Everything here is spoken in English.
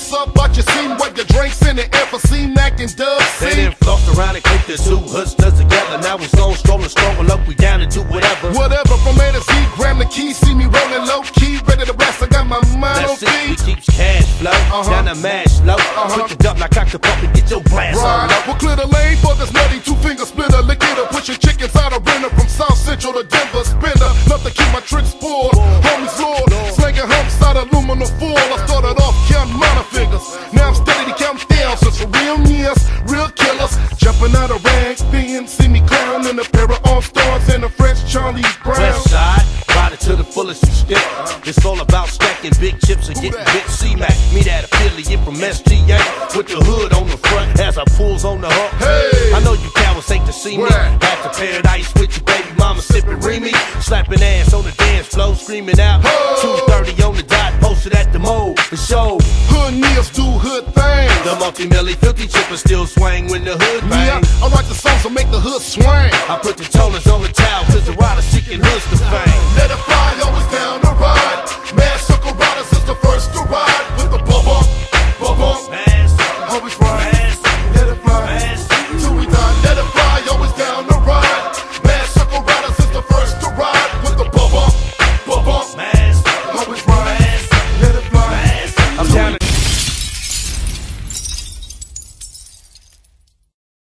What's up, but you seen what your drinks in the air for C-Mac and Dub C? They done flossed around and clicked the two hustlers together. Now it's on, strolling, strong, up, we down to do whatever. Whatever, from A to Z, grab the key, see me rolling low key, ready to rest. I got my mind on That's it, we feet. keeps cash flow, down the mash low. Quick to dump like cock the pump and get your blast on low. We'll clear the lane for this nutty two-finger splitter. Lick it up, push your chickens out of renter from South Central to Denver. Spinner, enough to keep my tricks spoiled. Homies Lord, slinging humps out of aluminum foil. I started off counting minor figures. Now I'm steady to count down. Since for real years, real killers. Jumping out of rags, being see me clown in a pair of All-Stars and a fresh Charlie Brown. West side, ride it to the fullest you stick. It's all about stacking big chips and getting big C-Mac. Me that affiliate from SGA with the hood on the front as I pulls on the hump. Hey. I know you cowards hate to see me. Back to paradise with your baby mama sipping Remy. Slapping ass on the dance floor, screaming out. 2:30 on the dot, posted at the mall. The show. Hood niggas do hood things. The multi-milli filthy chippers still swing when the hood bang. Yeah, I write the songs to make the hood swing. I put the toners on the towel, cause the rider seeking hoods to fame. Let it fly, always